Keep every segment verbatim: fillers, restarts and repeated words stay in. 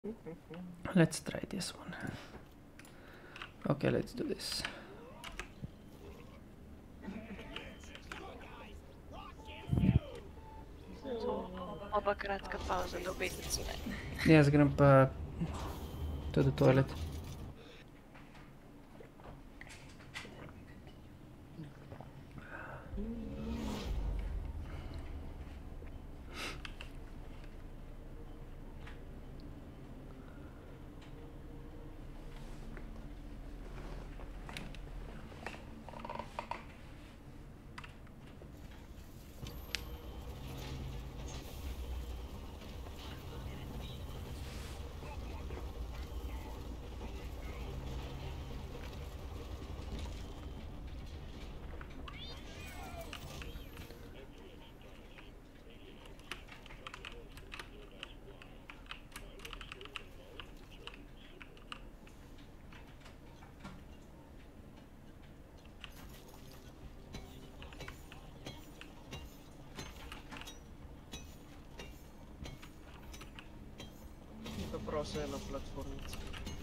Let's try this one. Okay, let's do this. Oba kratka pauza do ubitice. Yes, Grandpa, to the toilet. Proszę na platformie.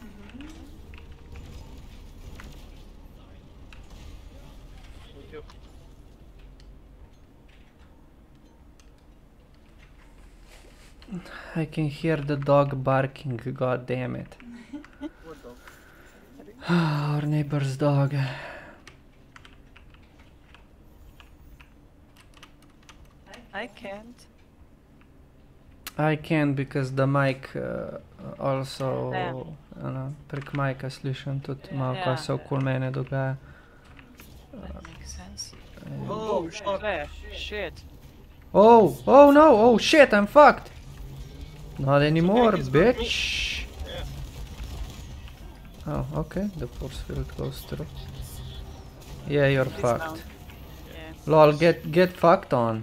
I can hear the dog barking, god damn it. What dog? Our neighbor's dog. I can't. I can because the mic uh, also Yeah. ano, prek majka slišim tudi malo, Ja. kaj se okoli mene dogaja. That makes sense. Oh, Shit. There. Shit. Oh, oh no, oh shit, I'm fucked! Not anymore, he's with me. bitch! Oh, okay, the force field goes through. Yeah, you're Dismount. fucked. Yeah. Lol, get get fucked on.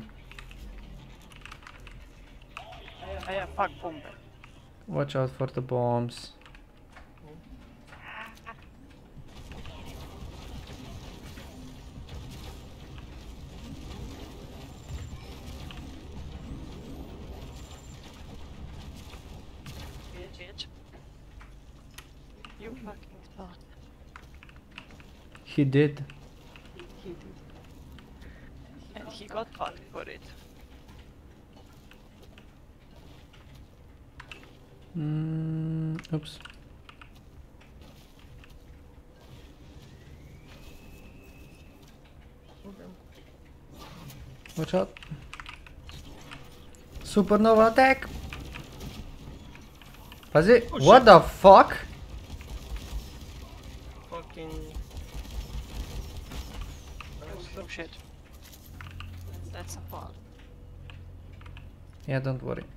Ah ja, fuck bombe. Watch out for the bombs. Bitch. You fucking thought. He did. He did. And he got fucked for it. Mm, oops. Watch out. Supernova attack! Was it? Oh, What shit. the fuck? Fucking. Oh shit. That's a fall. Yeah, don't worry.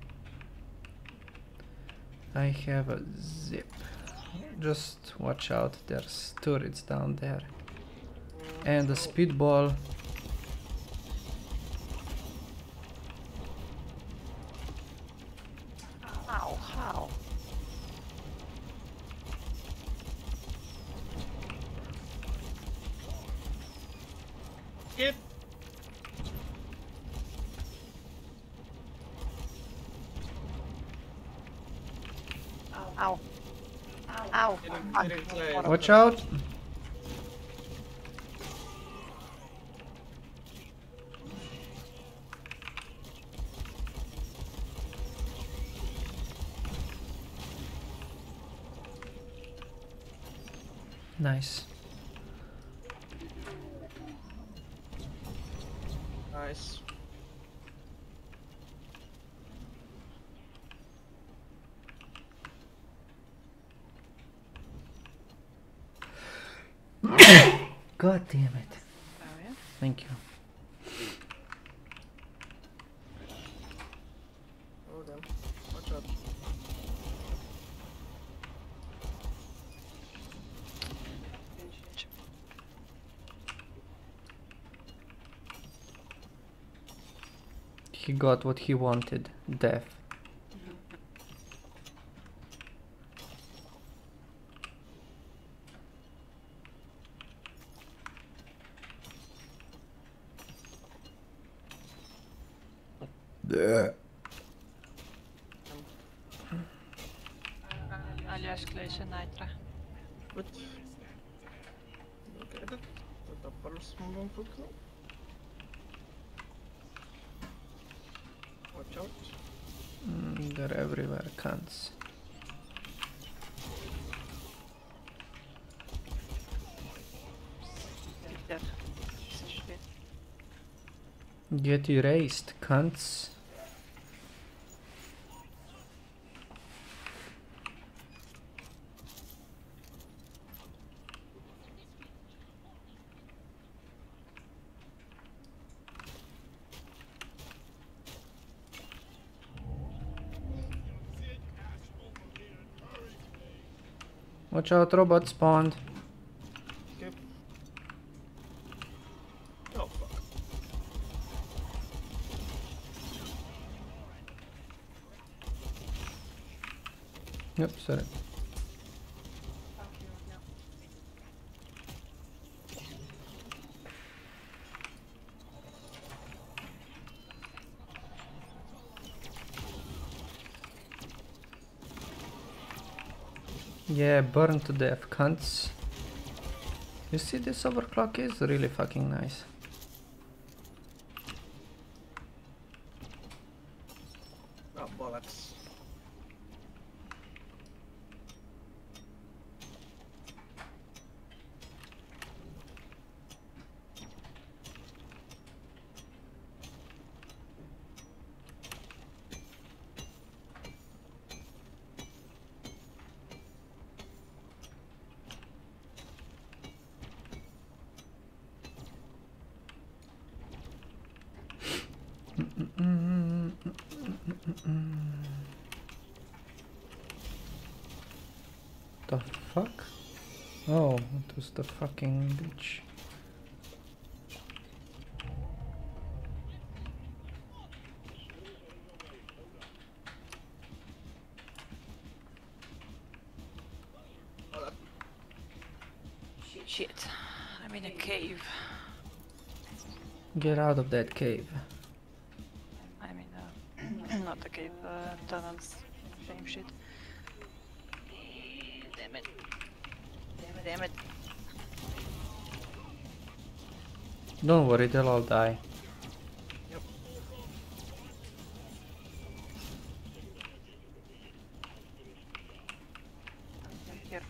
I have a zip. Just watch out, there's turrets down there. And a speedball. How? How? Skip. Ow. Ow. Didn't, Fuck. didn't play it. Watch out! Nice. Nice. God damn it. Oh yeah? Thank you. Oh damn. Watch out. He got what he wanted. Death. escalation nitra. Goed. Look at it. Dat dat alles moet ontwikkelen. Watch out. Mm, they're everywhere, cunts. There. Shit. Get erased, cunts. Watch out, robot spawned. Okay. Oh fuck. Yep, sorry. Yeah, burn to death, cunts. You see, this overclock is really fucking nice. Oh bollocks. The fuck? Oh, it was the fucking bitch. Shit. I'm in a cave. Get out of that cave. I'm in a... not a cave, uh, tunnels. Same shit. Damn it. Damn it, damn it. Don't worry, they'll all die. Yep. Here.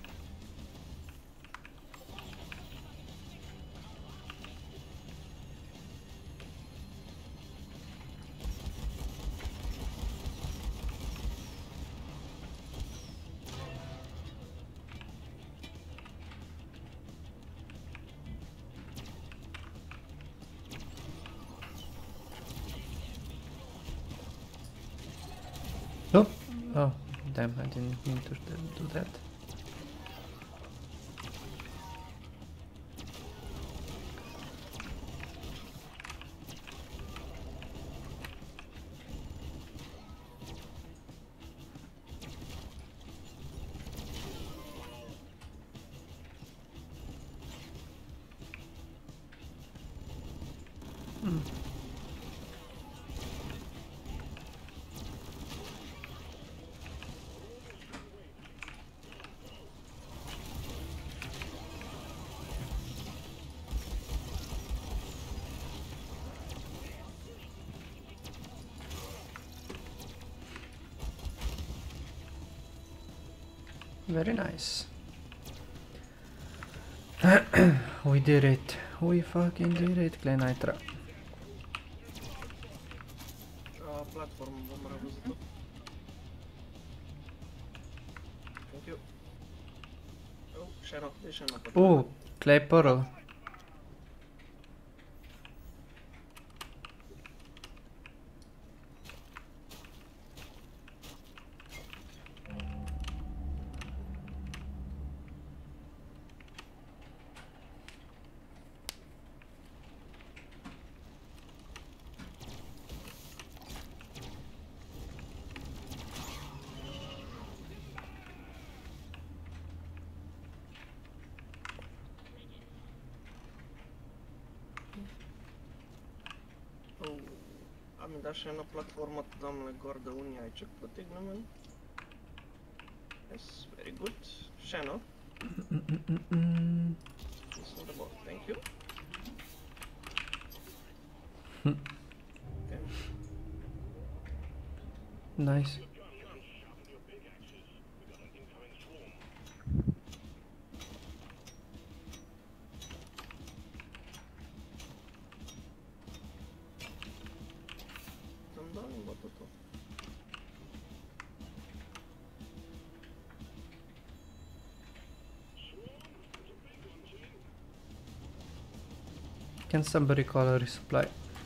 Oh, oh, damn! I didn't mean to do that. Hmm. Very nice. We did it. We fucking did it, Glenitra. Uh, platform bomber was it? Thank you. Oh, shadow, they shadow. Oh, clay pearl. Oh, ами да ще една платформа там на горда уния, че потигнем. Yes, very good. Shadow. Mm -mm -mm -mm. This is the boss. Thank you. Hmm. Okay. Nice. I'm done in Bototo. Can somebody call a resupply?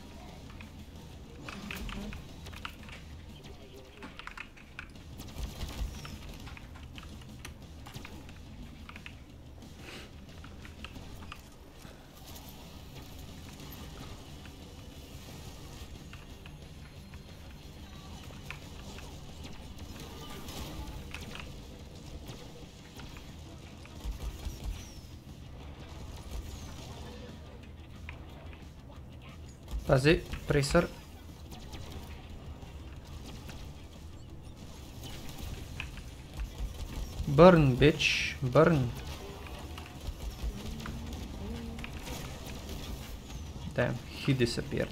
Pazi, Tracer. Burn, bitch, burn. Damn, he disappeared.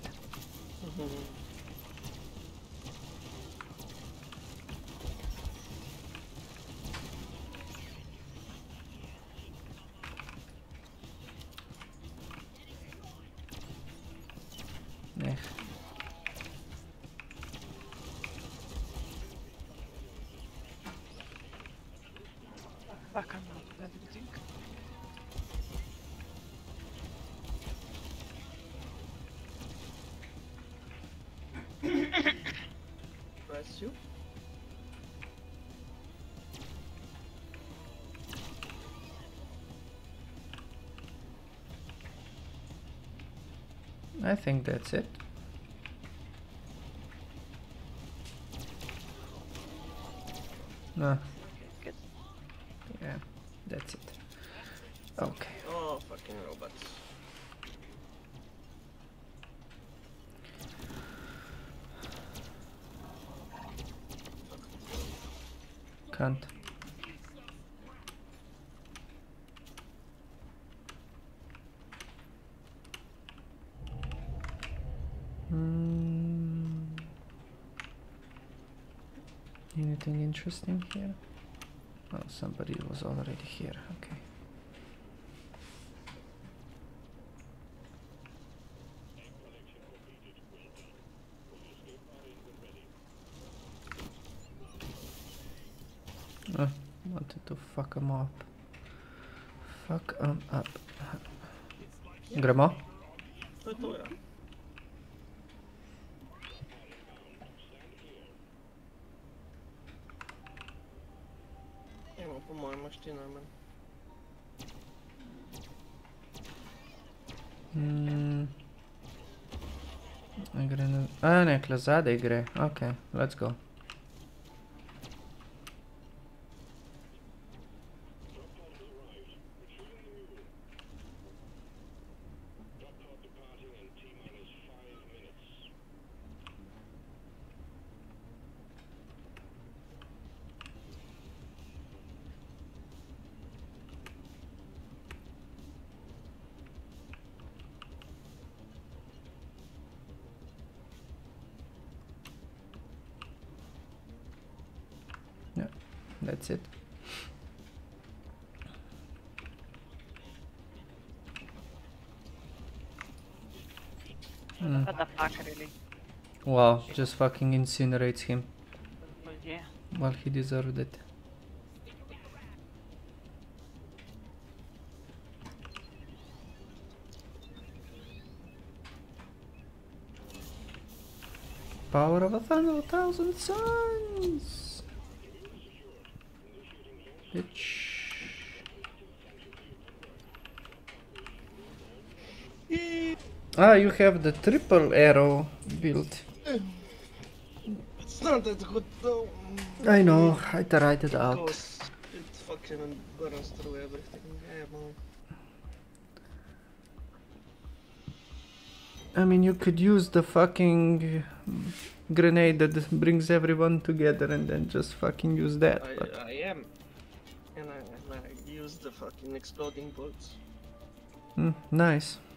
Eh. Back on everything. Press you. I think that's it. No. Good. Yeah, that's it. Okay. Oh, fucking robots. Can't. Hmm. Anything interesting here? Oh, somebody was already here. Okay. Oh, wanted to fuck him up. Fuck him up. Grandma? To je to, ja. Evo, po mojem imaš ti najmanj. Hmm. Gre na... A, nekle zadaj gre. Ok, let's go. Yeah, that's it. Mm. What the fuck, really? Wow, just fucking incinerates him. Well, yeah. Well, he deserved it. Power of a thousand, thousand suns! Bitch. Ah, you have the triple arrow build. It's not that good though. I know, I tried it out. Because it fucking burns through everything. Yeah, man. I mean, you could use the fucking grenade that brings everyone together and then just fucking use that. I, But I am. And I, and I use the fucking exploding bolts. Mm, nice.